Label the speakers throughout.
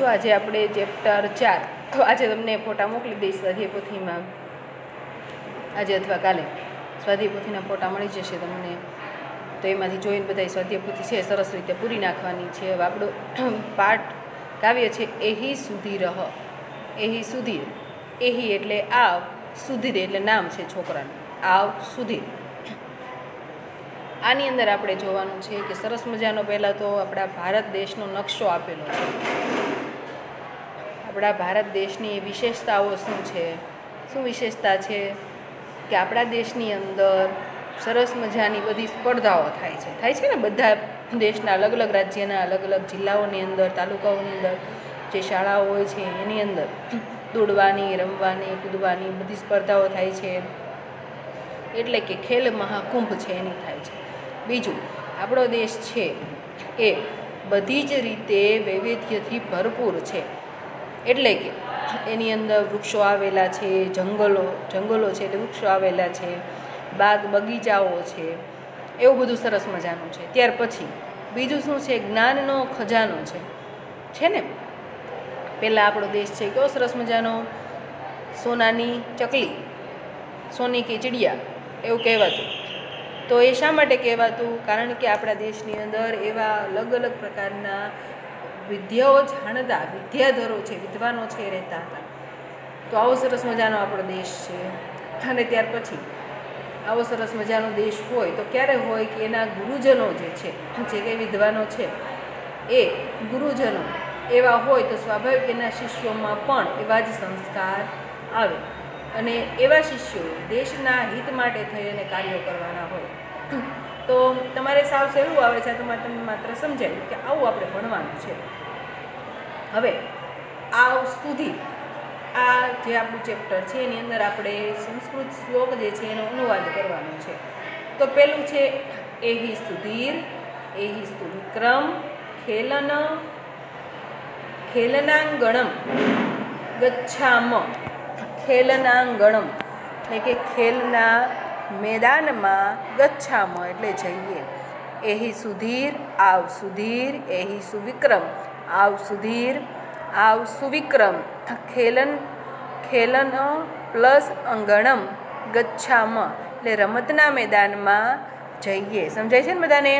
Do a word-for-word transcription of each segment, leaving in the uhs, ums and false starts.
Speaker 1: આજે આપણે ચેપ્ટર ચાર તો આજે તમને ફોટા મોકલી દઈશ સ્વાધ્યાય પોથીમાં આજે અથવા કાલે સ્વાધ્યાય પોથીના ફોટા મળી જશે તમને તો એમાંથી જોઈને બધા સ્વાધ્યાય પોથી છે સરસ રીતે પૂરી નાખવાની છે. હવે આપણો પાઠ કાવ્ય છે એહી સુધી રહ. એહી સુધીર, એહી એટલે આવ, સુધીર એટલે નામ છે છોકરાનું, આવ સુધીર. આની અંદર આપણે જોવાનું છે કે સરસ મજાનો પહેલાં તો આપણા ભારત દેશનો નકશો આપેલો છે. આપણા ભારત દેશની વિશેષતાઓ શું છે? શું વિશેષતા છે કે આપણા દેશની અંદર સરસ મજાની બધી સ્પર્ધાઓ થાય છે થાય છે ને બધા દેશના અલગ અલગ રાજ્યના અલગ અલગ જિલ્લાઓની અંદર, તાલુકાઓની અંદર જે શાળાઓ હોય છે એની અંદર દોડવાની, રમવાની, કૂદવાની બધી સ્પર્ધાઓ થાય છે. એટલે કે ખેલ મહાકુંભ છે એની થાય છે. બીજું, આપણો દેશ છે એ બધી જ રીતે વૈવિધ્યથી ભરપૂર છે. એટલે કે એની અંદર વૃક્ષો આવેલા છે, જંગલો જંગલો છે એટલે વૃક્ષો આવેલા છે, બાગ બગીચાઓ છે, એવું બધું સરસ મજાનું છે. ત્યાર પછી બીજું શું છે? જ્ઞાનનો ખજાનો છે છે ને. પહેલાં આપણો દેશ છે કેવો સરસ મજાનો, સોનાની ચકલી, સોની કી ચિડિયા એવું કહેવાતું. તો એ શા માટે કહેવાતું? કારણ કે આપણા દેશની અંદર એવા અલગ અલગ પ્રકારના વિદ્યાઓ જાણતા વિદ્યાધરો છે, વિદ્વાનો છે રહેતા હતા. તો આવો સરસ મજાનો આપણો દેશ છે. અને ત્યાર પછી આવો સરસ મજાનો દેશ હોય તો ક્યારે હોય કે એના ગુરુજનો જે છે, જે કંઈ વિદ્વાનો છે એ ગુરુજનો એવા હોય તો સ્વાભાવિક એના શિષ્યોમાં પણ એવા જ સંસ્કાર આવે અને એવા શિષ્યો દેશના હિત માટે થઈ અને કાર્યો કરવાના હોય. તો તમારે સાવ સહેલું આવે છે, તમારે તમને માત્ર સમજાયું કે આવું આપણે ભણવાનું છે. હવે આવ સુધી આ જે આપણું ચેપ્ટર છે એની અંદર આપણે સંસ્કૃત શ્લોક જે છે એનો અનુવાદ કરવાનો છે. તો પેલું છે એહી સુધીર, એહી સુવિક્રમ, ખેલન ખેલનાંગણમ ગચ્છામ. ખેલનાંગણમ એટલે કે ખેલના મેદાનમાં, ગચ્છામ એટલે જઈએ. એહી સુધીર, આવ સુધીર, એહી સુવિક્રમ, આવ સુધીર, આવ સુવિક્રમ, ખેલન ખેલન પ્લસ અંગણમ ગચ્છામ એટલે રમતના મેદાનમાં જઈએ. સમજાય છે ને બધાને?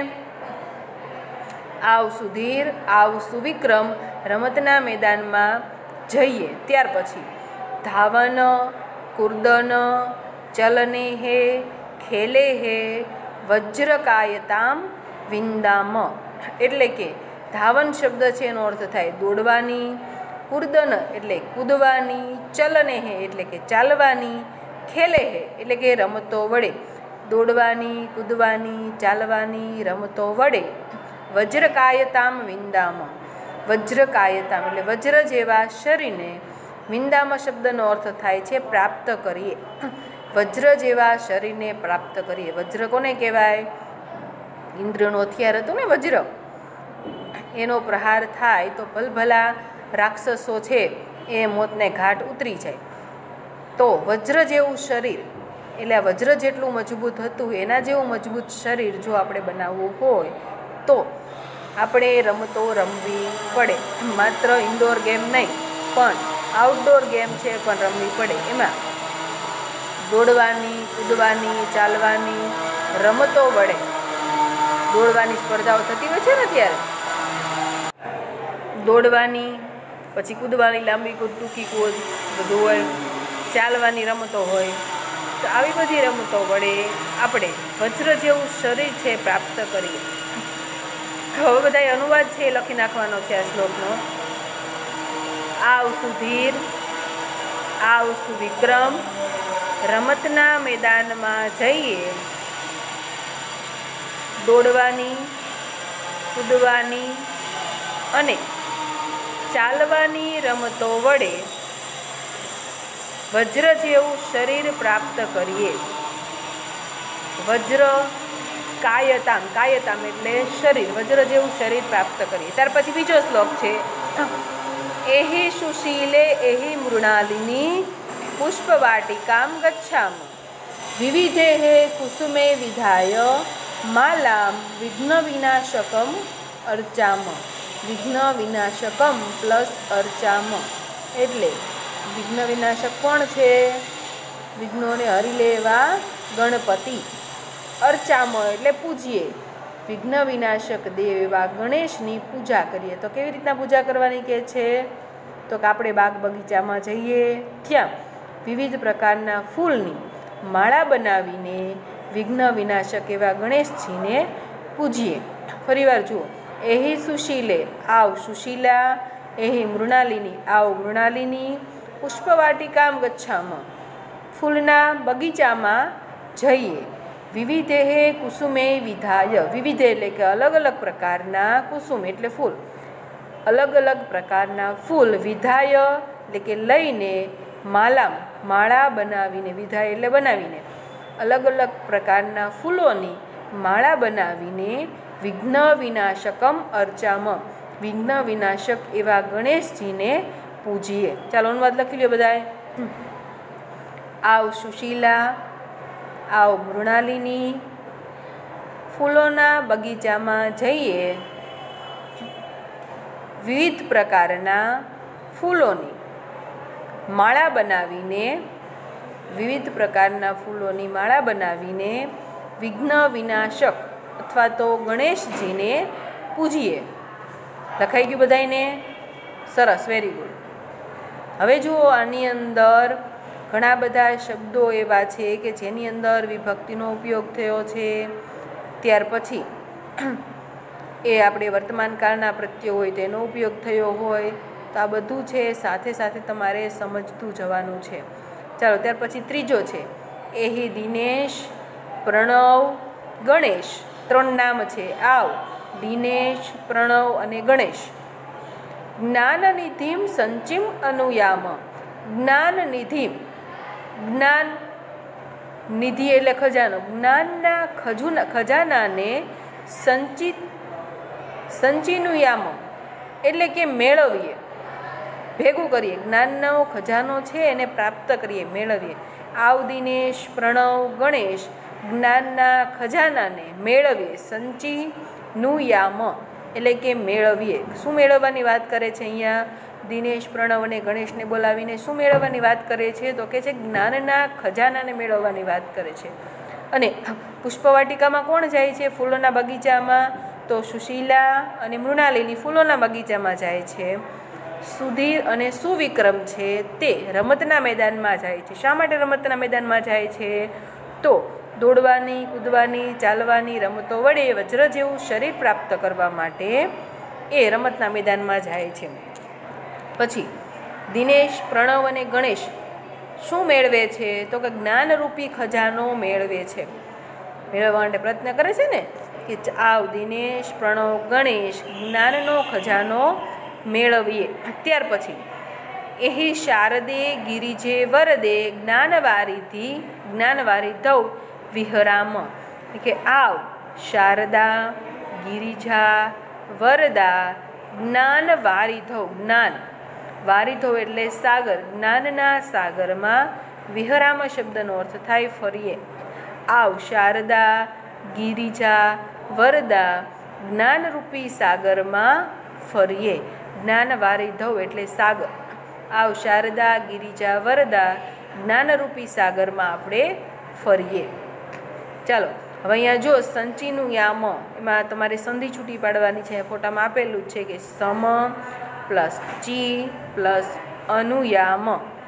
Speaker 1: આવ સુધીર, આવ સુવિક્રમ, રમતના મેદાનમાં જઈએ. ત્યાર પછી ધાવન, કુર્દન, ચલને હે, ખેલે હે, વજ્રકાયતામ વિંદામ. એટલે કે ધાવન શબ્દ છે એનો અર્થ થાય દોડવાની, કુર્દન એટલે કૂદવાની, ચલને હે એટલે કે ચાલવાની, ખેલે હે એટલે કે રમતો વડે, દોડવાની, કૂદવાની, ચાલવાની, રમતો વડે. વજ્રકાયતામ વિંદામ, વજ્રકાયતામ એટલે વજ્ર જેવા શરીરને, વિંદામ શબ્દનો અર્થ થાય છે પ્રાપ્ત કરીએ. વજ્ર જેવા શરીરને પ્રાપ્ત કરીએ. વજ્ર કોને કહેવાય? ઇન્દ્રનો હથિયાર હતું ને વજ્ર. એનો પ્રહાર થાય તો ભલભલા રાક્ષસો છે એ મોતને ઘાટ ઉતરી જાય. તો વજ્ર જેવું શરીર એટલે આ વજ્ર જેટલું મજબૂત હતું એના જેવું મજબૂત શરીર જો આપણે બનાવવું હોય તો આપણે રમતો રમવી પડે. માત્ર ઇન્ડોર ગેમ નહીં પણ આઉટડોર ગેમ છે પણ રમવી પડે. એમાં દોડવાની, કૂદવાની, ચાલવાની રમતો વડે દોડવાની સ્પર્ધાઓ થતી હોય છે ને ત્યારે દોડવાની, પછી કૂદવાની, લાંબી કૂદ, ટૂંકી કૂદ બધું હોય, ચાલવાની રમતો હોય. તો આવી બધી રમતો વડે આપણે વજ્ર જેવું શરીર છે પ્રાપ્ત કરીએ. હવે બધા અનુવાદ છે એ લખી નાખવાનો છે આ શ્લોકનો. આવ સુધીર, આવ સુવિક્રમ, રમતના મેદાનમાં જઈએ, દોડવાની, કૂદવાની અને ચાલવાની રમતો વડે વજ્ર જેવું શરીર પ્રાપ્ત કરીએ. વજ્ર કાયતામ, કાયતામ એટલે શરીર, વજ્ર જેવું શરીર પ્રાપ્ત કરીએ. ત્યાર પછી બીજો શ્લોક છે એહી સુશીલે એહી મૃણાલિની પુષ્પવાટિકામ ગચ્છામ, વિવિધે હે કુસુમે વિધાય માલામ વિઘ્ન વિનાશકમ અર્ચામ. વિઘ્ન વિનાશકમ પ્લસ અર્ચામ, એટલે વિઘ્ન વિનાશક કોણ છે? વિઘ્નોને હરી લેવા ગણપતિ. અર્ચામ એટલે પૂજીએ, વિઘ્ન વિનાશક દેવ એવા ગણેશની પૂજા કરીએ. તો કેવી રીતના પૂજા કરવાની કહે છે? તો કે આપણે બાગ બગીચામાં જઈએ, ત્યાં વિવિધ પ્રકારના ફૂલની માળા બનાવીને વિઘ્ન વિનાશક એવા ગણેશજીને પૂજીએ. ફરીવાર જુઓ, એહી સુશીલે આવ સુશીલા, એહી મૃણાલિની આવ મૃણાલિની, પુષ્પવાટિકામ ગચ્છામઃ ફૂલના બગીચામાં જઈએ, વિવિધેહે કુસુમે વિધાય, વિવિધે એટલે કે અલગ અલગ પ્રકારના, કુસુમ એટલે ફૂલ, અલગ અલગ પ્રકારના ફૂલ, વિધાય એટલે કે લઈને, માલામ માળા બનાવીને, વિધાય એટલે બનાવીને, અલગ અલગ પ્રકારના ફૂલોની માળા બનાવીને વિઘ્ન વિનાશકમ અર્ચામ, વિઘ્ન વિનાશક એવા ગણેશજીને પૂજીએ. ચાલો અનુવાદ લખી લ્યો બધાએ. આવ સુશીલા, આવ મૃણાલિની, ફૂલોના બગીચામાં જઈએ, વિવિધ પ્રકારના ફૂલોની માળા બનાવીને, વિવિધ પ્રકારના ફૂલોની માળા બનાવીને વિઘ્ન વિનાશક અથવા તો ગણેશજીને પૂજીએ. લખાઈ ગયું બધાને? સરસ, વેરી ગુડ. હવે જુઓ, આની અંદર ઘણા બધા શબ્દો એવા છે કે જેની અંદર વિભક્તિનો ઉપયોગ થયો છે. ત્યાર પછી એ આપણે વર્તમાન કાળના પ્રત્યય હોય તેનો ઉપયોગ થયો હોય. તો આ બધું છે સાથે સાથે તમારે સમજતું જવાનું છે. ચાલો, ત્યાર પછી ત્રીજો છે એહી દિનેશ, પ્રણવ, ગણેશ. ત્રણ નામ છે. આવ, દિનેશ, પ્રણવ અને ગણેશ. જ્ઞાનનિધિમ સંચિમ અનુયામ, જ્ઞાનનિધિમ, જ્ઞાન નિધિ એટલે ખજાનો, જ્ઞાનના ખજુના ખજાનાને સંચિત સંચિનુયામ એટલે કે મેળવીએ, ભેગું કરીએ. જ્ઞાનનો ખજાનો છે એને પ્રાપ્ત કરીએ, મેળવીએ. આવ દિનેશ, પ્રણવ, ગણેશ જ્ઞાનના ખજાનાને મેળવીએ, સંચિનુયામ એટલે કે મેળવીએ. શું મેળવવાની વાત કરે છે અહીંયા? દિનેશ, પ્રણવ અને ગણેશને બોલાવીને શું મેળવવાની વાત કરે છે? તો કે છે જ્ઞાનના ખજાનાને મેળવવાની વાત કરે છે. અને પુષ્પવાટિકામાં કોણ જાય છે? ફૂલોના બગીચામાં. તો સુશીલા અને મૃણાલિની ફૂલોના બગીચામાં જાય છે. સુધીર અને સુવિક્રમ છે તે રમતના મેદાનમાં જાય છે. શા માટે રમતના મેદાનમાં જાય છે? તો દોડવાની, કૂદવાની, ચાલવાની રમતો વડે વજ્ર જેવું શરીર પ્રાપ્ત કરવા માટે એ રમતના મેદાનમાં જાય છે. પછી દિનેશ, પ્રણવ અને ગણેશ શું મેળવે છે? તો કે જ્ઞાનરૂપી ખજાનો મેળવે છે. મેળવવા માટે પ્રયત્ન કરે છે ને કે આવ દિનેશ, પ્રણવ, ગણેશ જ્ઞાનનો ખજાનો મેળવીએ. ત્યાર પછી એહી શારદે ગિરિજે વરદે જ્ઞાનવારીથી જ્ઞાનવારીધૌ વિહરામ, કે આવ શારદા, ગિરિજા, વરદા જ્ઞાનવારીધૌ, જ્ઞાન વારીધો એટલે સાગર, જ્ઞાનના સાગરમાં વિહરામ શબ્દનો અર્થ થાય ફરીએ. આવ શારદા, ગિરિજા, વરદા જ્ઞાનરૂપી સાગરમાં ફરીએ. જ્ઞાનવારીધૌ એટલે સાગર. આવ શારદા, ગિરિજા, વરદા જ્ઞાનરૂપી સાગરમાં આપણે ફરીએ. ચાલો, હવે અહીંયા જો સંચિનું યામ, એમાં તમારે સંધિ છૂટી પાડવાની છે. ફોટામાં આપેલું છે કે સમ પ્લસ ચી પ્લસ અનુયામ,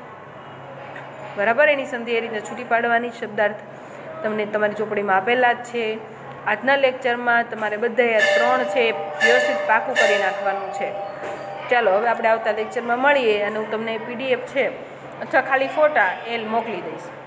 Speaker 1: બરાબર. એની સંધિ એ રીતે છૂટી પાડવાની. શબ્દાર્થ તમને તમારી ચોપડીમાં આપેલા જ છે. આજના લેક્ચરમાં તમારે બધાએ ત્રણ છે વ્યવસ્થિત પાકું કરી નાખવાનું છે. ચાલો, હવે આપણે આવતા લેક્ચરમાં મળીએ અને હું તમને પીડીએફ છે અથવા ખાલી ફોટા એ મોકલી દઈશ.